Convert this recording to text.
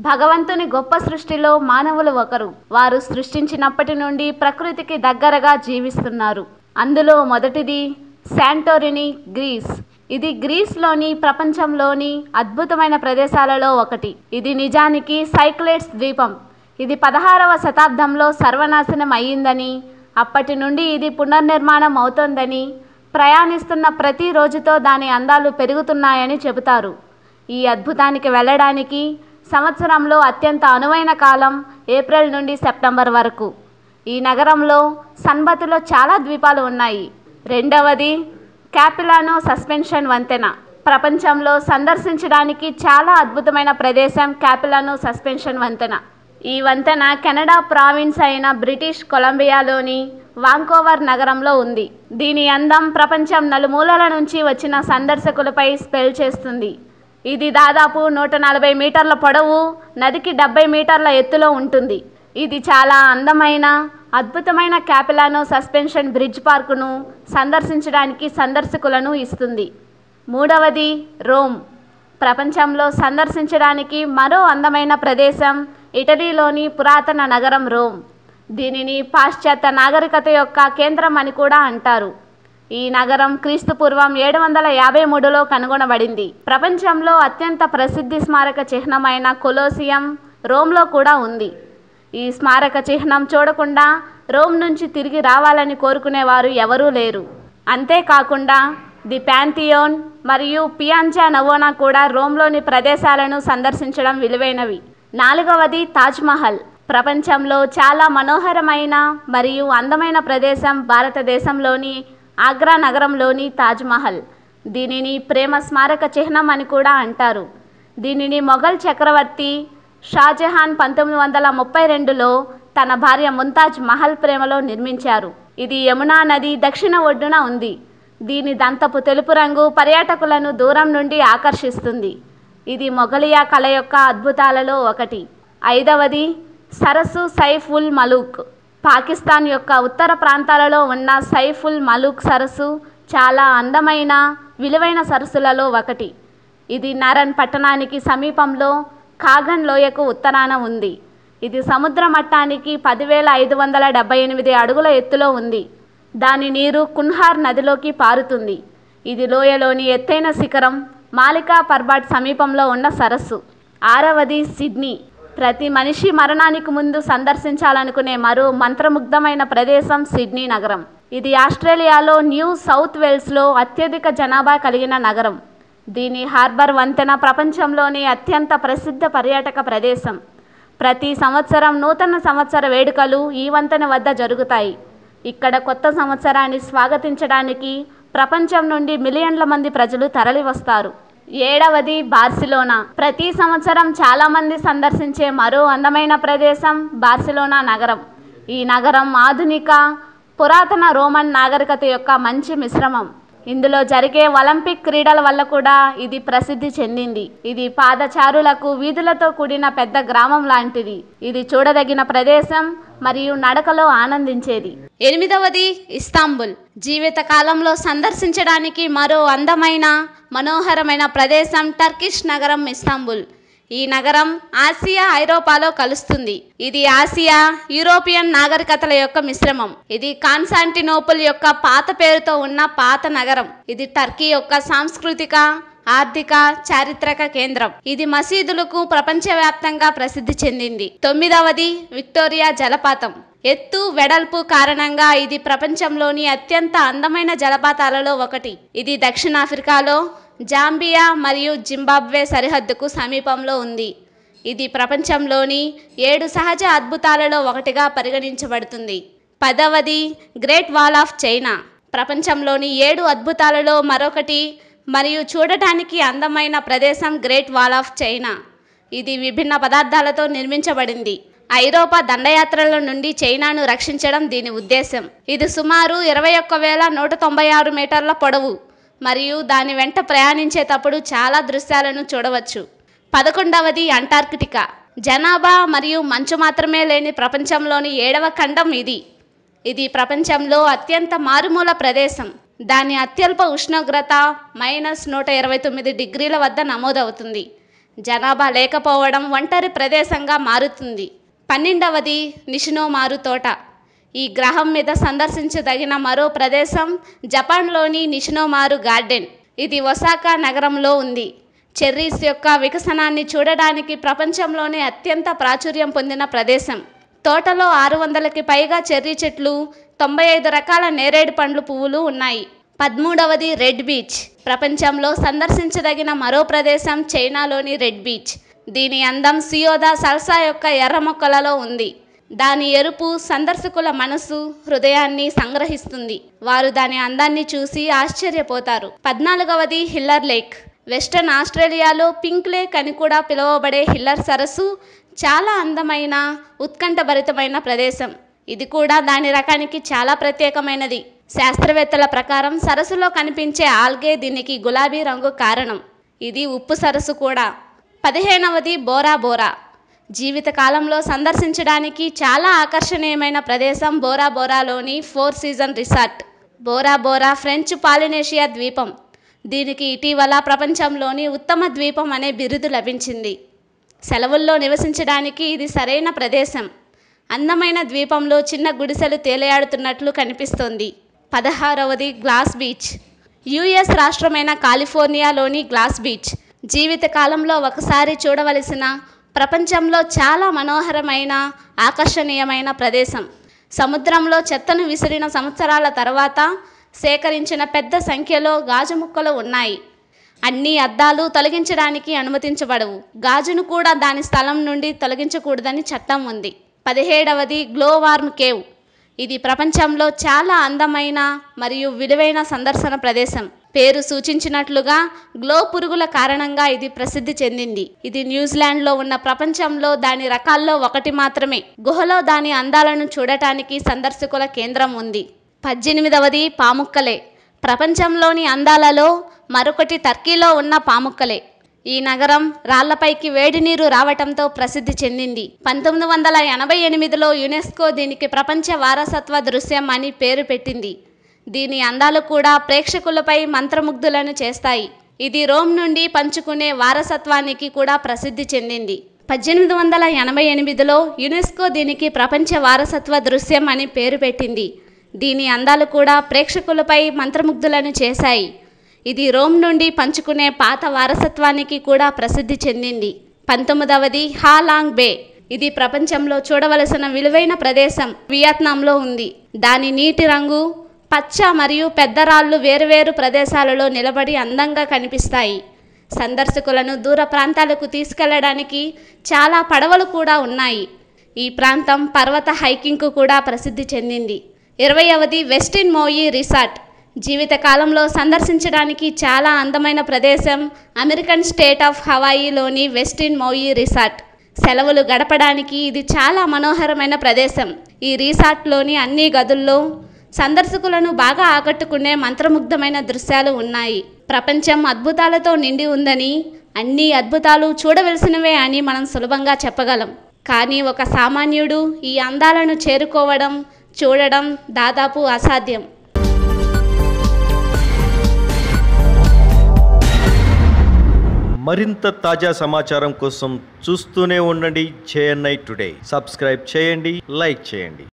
భగవంతుని గొప్ప సృష్టిలో మానవులు ఒకరు. వారు సృష్టించినప్పటి నుండి ప్రకృతికి దగ్గరగా జీవిస్తున్నారు. అందులో మొదటిది శాంటోరిని, గ్రీస్. ఇది గ్రీస్లోని ప్రపంచంలోని అద్భుతమైన ప్రదేశాలలో ఒకటి. ఇది నిజానికి సైక్లేడ్స్ ద్వీపం. ఇది 16వ శతాబ్దంలో సర్వనాశనం అయ్యిందని, అప్పటి నుండి ఇది పునర్నిర్మాణం అవుతోందని, ప్రయాణిస్తున్న ప్రతి రోజుతో దాని అందాలు పెరుగుతున్నాయని చెబుతారు. ఈ అద్భుతానికి వెళ్ళడానికి సంవత్సరంలో అత్యంత అనువైన కాలం ఏప్రిల్ నుండి సెప్టెంబర్ వరకు. ఈ నగరంలో సన్బతులో చాలా ద్వీపాలు ఉన్నాయి. రెండవది క్యాపిలానో సస్పెన్షన్ వంతెన. ప్రపంచంలో సందర్శించడానికి చాలా అద్భుతమైన ప్రదేశం క్యాపిలానో సస్పెన్షన్ వంతెన. ఈ వంతెన కెనడా ప్రావిన్స్ అయిన బ్రిటిష్ కొలంబియాలోని వాంకోవర్ నగరంలో ఉంది. దీని అందం ప్రపంచం నలుమూలల నుంచి వచ్చిన సందర్శకులపై స్పెల్ చేస్తుంది. ఇది దాదాపు 140 మీటర్ల పొడవు, నదికి 70 మీటర్ల ఎత్తులో ఉంటుంది. ఇది చాలా అందమైన అద్భుతమైన క్యాపిలానో సస్పెన్షన్ బ్రిడ్జ్ పార్కును సందర్శించడానికి సందర్శకులను ఇస్తుంది. మూడవది రోమ్. ప్రపంచంలో సందర్శించడానికి మరో అందమైన ప్రదేశం ఇటలీలోని పురాతన నగరం రోమ్. దీనిని పాశ్చాత్య నాగరికత యొక్క కేంద్రం అని కూడా అంటారు. ఈ నగరం క్రీస్తుపూర్వం 753లో కనుగొనబడింది. ప్రపంచంలో అత్యంత ప్రసిద్ధి స్మారక చిహ్నమైన కొలోసియం రోమ్లో కూడా ఉంది. ఈ స్మారక చిహ్నం చూడకుండా రోమ్ నుంచి తిరిగి రావాలని కోరుకునేవారు ఎవరూ లేరు. అంతేకాకుండా ది ప్యాంథియోన్ మరియు పియాన్జా నవోనా కూడా రోమ్లోని ప్రదేశాలను సందర్శించడం విలువైనవి. నాలుగవది తాజ్మహల్. ప్రపంచంలో చాలా మనోహరమైన మరియు అందమైన ప్రదేశం భారతదేశంలోని ఆగ్రా నగరంలోని తాజ్మహల్. దీనిని ప్రేమ స్మారక చిహ్నం అని కూడా అంటారు. దీనిని మొఘల్ చక్రవర్తి షాజహాన్ 1932లో తన భార్య ముంతాజ్ మహల్ ప్రేమలో నిర్మించారు. ఇది యమునా నది దక్షిణ ఒడ్డున ఉంది. దీని దంతపు తెలుపు రంగు పర్యాటకులను దూరం నుండి ఆకర్షిస్తుంది. ఇది మొఘలియా కళ యొక్క అద్భుతాలలో ఒకటి. ఐదవది సరస్సు సైఫ్ ఉల్ మలూక్. పాకిస్తాన్ యొక్క ఉత్తర ప్రాంతాలలో ఉన్న సైఫ్ ఉల్ మలూక్ సరస్సు చాలా అందమైన విలువైన సరస్సులలో ఒకటి. ఇది నరన్ పట్టణానికి సమీపంలో కాగన్ లోయకు ఉత్తరాన ఉంది. ఇది సముద్ర మట్టానికి 10,578 అడుగుల ఎత్తులో ఉంది. దాని నీరు కున్హార్ నదిలోకి పారుతుంది. ఇది లోయలోని ఎత్తైన శిఖరం మాలికా పర్బట్ సమీపంలో ఉన్న సరస్సు. ఆరవది సిడ్నీ. ప్రతి మనిషి మరణానికి ముందు సందర్శించాలనుకునే మరో మంత్రముగ్ధమైన ప్రదేశం సిడ్నీ నగరం. ఇది ఆస్ట్రేలియాలో న్యూ సౌత్ వేల్స్లో అత్యధిక జనాభా కలిగిన నగరం. దీని హార్బర్ వంతెన ప్రపంచంలోని అత్యంత ప్రసిద్ధ పర్యాటక ప్రదేశం. ప్రతి సంవత్సరం నూతన సంవత్సర వేడుకలు ఈ వంతెన వద్ద జరుగుతాయి. ఇక్కడ కొత్త సంవత్సరాన్ని స్వాగతించడానికి ప్రపంచం నుండి మిలియన్ల మంది ప్రజలు తరలివస్తారు. ఏడవది బార్సిలోనా. ప్రతి సంవత్సరం చాలామంది సందర్శించే మరో అందమైన ప్రదేశం బార్సిలోనా నగరం. ఈ నగరం ఆధునిక పురాతన రోమన్ నాగరికత యొక్క మంచి మిశ్రమం. ఇందులో జరిగే ఒలింపిక్ క్రీడల వల్ల కూడా ఇది ప్రసిద్ధి చెందింది. ఇది పాదచారులకు వీధులతో కూడిన పెద్ద గ్రామం లాంటిది. ఇది చూడదగిన ప్రదేశం మరియు నడకలో ఆనందించేది. ఎనిమిదవది ఇస్తాంబుల్. జీవిత కాలంలో సందర్శించడానికి మరో అందమైన మనోహరమైన ప్రదేశం టర్కిష్ నగరం ఇస్తాంబుల్. ఈ నగరం ఆసియా ఐరోపాలో కలుస్తుంది. ఇది ఆసియా యూరోపియన్ నాగరికతల యొక్క మిశ్రమం. ఇది కాన్స్టాంటినోపుల్ యొక్క పాత పేరుతో ఉన్న పాత నగరం. ఇది టర్కీ యొక్క సాంస్కృతిక, ఆర్థిక, చారిత్రక కేంద్రం. ఇది మసీదులకు ప్రపంచవ్యాప్తంగా ప్రసిద్ధి చెందింది. తొమ్మిదవది విక్టోరియా జలపాతం. ఎత్తు వెడల్పు కారణంగా ఇది ప్రపంచంలోని అత్యంత అందమైన జలపాతాలలో ఒకటి. ఇది దక్షిణాఫ్రికాలో జాంబియా మరియు జింబాబ్వే సరిహద్దుకు సమీపంలో ఉంది. ఇది ప్రపంచంలోని 7 సహజ అద్భుతాలలో ఒకటిగా పరిగణించబడుతుంది. 10వది గ్రేట్ వాల్ ఆఫ్ చైనా. ప్రపంచంలోని 7 అద్భుతాలలో మరొకటి మరియు చూడటానికి అందమైన ప్రదేశం గ్రేట్ వాల్ ఆఫ్ చైనా. ఇది విభిన్న పదార్థాలతో నిర్మించబడింది. ఐరోపా దండయాత్రల నుండి చైనాను రక్షించడం దీని ఉద్దేశం. ఇది సుమారు 21,196 మీటర్ల పొడవు మరియు దాని వెంట ప్రయాణించేటప్పుడు చాలా దృశ్యాలను చూడవచ్చు. 11వది అంటార్కిటికా. జనాభా మరియు మంచు మాత్రమే లేని ప్రపంచంలోని 7వ ఖండం ఇది. ఇది ప్రపంచంలో అత్యంత మారుమూల ప్రదేశం. దాని అత్యల్ప ఉష్ణోగ్రత -129 డిగ్రీల వద్ద నమోదవుతుంది. జనాభా లేకపోవడం ఒంటరి ప్రదేశంగా మారుతుంది. 12వది నిషినోమారు తోట. ఈ గ్రహం మీద సందర్శించదగిన మరో ప్రదేశం జపాన్లోని నిషినోమారు గార్డెన్. ఇది ఒసాకా నగరంలో ఉంది. చెర్రీస్ యొక్క వికసనాన్ని చూడడానికి ప్రపంచంలోనే అత్యంత ప్రాచుర్యం పొందిన ప్రదేశం. తోటలో 600కి పైగా చెర్రీ చెట్లు, 95 రకాల నేరేడు పండ్లు పువ్వులు ఉన్నాయి. 13వది రెడ్ బీచ్. ప్రపంచంలో సందర్శించదగిన మరో ప్రదేశం చైనాలోని రెడ్ బీచ్. దీని అందం సియోదా సల్సా యొక్క ఎర్ర మొక్కలలో ఉంది. దాని ఎరుపు సందర్శకుల మనసు, హృదయాన్ని సంగ్రహిస్తుంది. వారు దాని అందాన్ని చూసి ఆశ్చర్యపోతారు. 14వది హిల్లర్ లేక్. వెస్టర్న్ ఆస్ట్రేలియాలో పింక్ లేక్ అని కూడా పిలువబడే హిల్లర్ సరస్సు చాలా అందమైన, ఉత్కంఠభరితమైన ప్రదేశం. ఇది కూడా దాని రకానికి చాలా ప్రత్యేకమైనది. శాస్త్రవేత్తల ప్రకారం సరస్సులో కనిపించే ఆల్గే దీనికి గులాబీ రంగు కారణం. ఇది ఉప్పు సరస్సు కూడా. 15వది బోరా బోరా. జీవితకాలంలో సందర్శించడానికి చాలా ఆకర్షణీయమైన ప్రదేశం బోరా బోరాలోని 4 season resort. Bora Bora French Polynesia ద్వీపం. దీనికి ఇటీవల ప్రపంచంలోని ఉత్తమ ద్వీపం అనే బిరుదు లభించింది. సెలవుల్లో నివసించడానికి ఇది సరైన ప్రదేశం. అందమైన ద్వీపంలో చిన్న గుడిసెలు తేలియాడుతున్నట్లు కనిపిస్తోంది. 16వది గ్లాస్ బీచ్. యుఎస్ రాష్ట్రమైన కాలిఫోర్నియాలోని గ్లాస్ బీచ్ జీవితకాలంలో ఒకసారి చూడవలసిన, ప్రపంచంలో చాలా మనోహరమైన, ఆకర్షణీయమైన ప్రదేశం. సముద్రంలో చెత్తను విసిరిన సంవత్సరాల తర్వాత సేకరించిన పెద్ద సంఖ్యలో గాజు ముక్కలు ఉన్నాయి. అన్ని అద్దాలు తొలగించడానికి అనుమతించబడవు. గాజును కూడా దాని స్థలం నుండి తొలగించకూడదని చట్టం ఉంది. 17వది గ్లోవార్మ్ కేవ్. ఇది ప్రపంచంలో చాలా అందమైన మరియు విలువైన సందర్శన ప్రదేశం. పేరు సూచించినట్లుగా గ్లో పురుగుల కారణంగా ఇది ప్రసిద్ధి చెందింది. ఇది న్యూజిలాండ్లో ఉన్న ప్రపంచంలో దాని రకాల్లో ఒకటి మాత్రమే. గుహలో దాని అందాలను చూడటానికి సందర్శకుల కేంద్రం ఉంది. 18వది పాముక్కలే. ప్రపంచంలోని అందాలలో మరొకటి టర్కీలో ఉన్న పాముక్కలే. ఈ నగరం రాళ్లపైకి వేడి నీరు రావటంతో ప్రసిద్ధి చెందింది. 1988లో యునెస్కో దీనికి ప్రపంచ వారసత్వ దృశ్యం అని పేరు పెట్టింది. దీని అందాలు కూడా ప్రేక్షకులపై మంత్రముగ్ధులను చేస్తాయి. ఇది రోమ్ నుండి పంచుకునే వారసత్వానికి కూడా ప్రసిద్ధి చెందింది. 1888లో యునెస్కో దీనికి ప్రపంచ వారసత్వ దృశ్యం అని పేరు పెట్టింది. దీని అందాలు కూడా ప్రేక్షకులపై మంత్రముగ్ధులను చేశాయి. ఇది రోమ్ నుండి పంచుకునే పాత వారసత్వానికి కూడా ప్రసిద్ధి చెందింది. 19వది హాలాంగ్ బే. ఇది ప్రపంచంలో చూడవలసిన విలువైన ప్రదేశం వియత్నాంలో ఉంది. దాని నీటి రంగు, పచ్చ మరియు పెద్ద రాళ్ళు వేరువేరు ప్రదేశాలలో నిలబడి అందంగా కనిపిస్తాయి. సందర్శకులను దూర ప్రాంతాలకు తీసుకెళ్లడానికి చాలా పడవలు కూడా ఉన్నాయి. ఈ ప్రాంతం పర్వత హైకింగ్కు కూడా ప్రసిద్ధి చెందింది. 20వది వెస్టిన్ మోయి రిసార్ట్. జీవితకాలంలో సందర్శించడానికి చాలా అందమైన ప్రదేశం అమెరికన్ స్టేట్ ఆఫ్ హవాయిలోని వెస్టిన్ మోయి రిసార్ట్. సెలవులు గడపడానికి ఇది చాలా మనోహరమైన ప్రదేశం. ఈ రిసార్ట్లోని అన్ని గదుల్లో సందర్శకులను బాగా ఆకట్టుకునే మంత్రముగ్ధమైన దృశ్యాలు ఉన్నాయి. ప్రపంచం అద్భుతాలతో నిండి ఉందని, అన్ని అద్భుతాలు చూడవలసినవే అని మనం సులభంగా చెప్పగలం. కానీ ఒక సామాన్యుడు ఈ అందాలను చేరుకోవడం, చూడడం దాదాపు అసాధ్యం. మరింత తాజా సమాచారం కోసం చూస్తూనే ఉండండి JNI టుడే. సబ్స్క్రైబ్ చేయండి, లైక్ చేయండి.